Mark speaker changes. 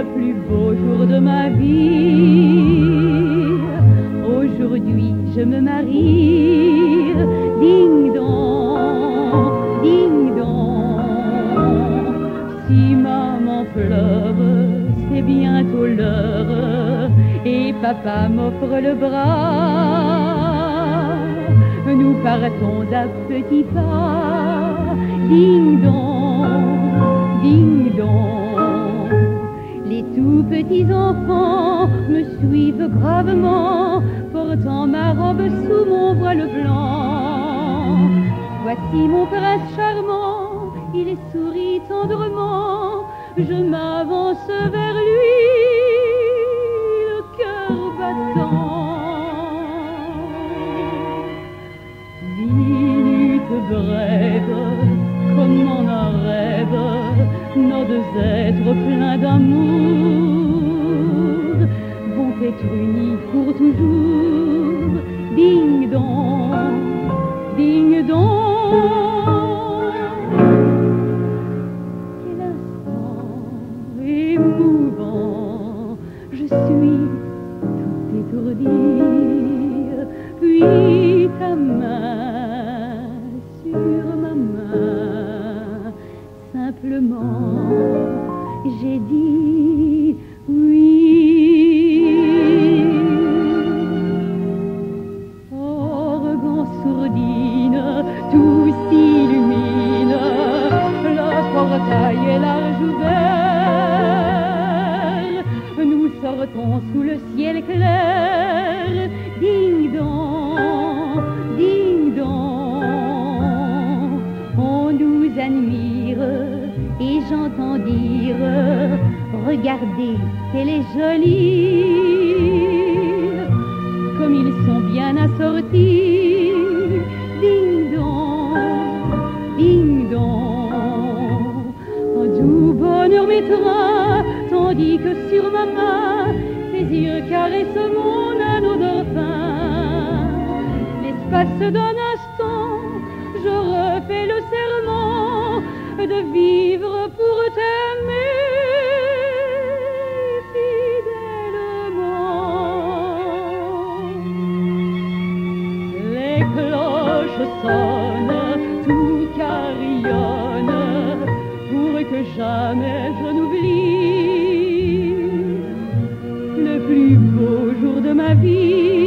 Speaker 1: le plus beau jour de ma vie. Aujourd'hui je me marie, ding dong, ding dong. Si maman pleure, c'est bientôt l'heure, et papa m'offre le bras. Nous partons à petits pas, ding dong, ding dong. Les tout petits enfants me suivent gravement, portant ma robe sous mon voile blanc. Voici mon prince charmant, il sourit tendrement, je m'avance vers lui, le cœur battant. Minute brève, comme en un rêve, nos deux êtres pleins d'amour vont être unis pour toujours. Ding dong, ding dong. Quel instant émouvant, je suis tout étourdie. Puis ta main sur ma main, simplement j'ai dit oui. Organ, sourdine, tout s'illumine, le portail est large ouvert, nous sortons sous le ciel clair. Ding dong, ding dong, on nous admire et j'entends dire, regardez, qu'elle est jolie, comme ils sont bien assortis. Ding dong, ding dong, un doux bonheur m'étreint, tandis que sur ma main, tes yeux caressent mon anneau d'or fin. L'espace d'un instant, je refais le serment de vivre pour t'aimer fidèlement. Les cloches sonnent, tout carillonne, pour que jamais je n'oublie le plus beau jour de ma vie.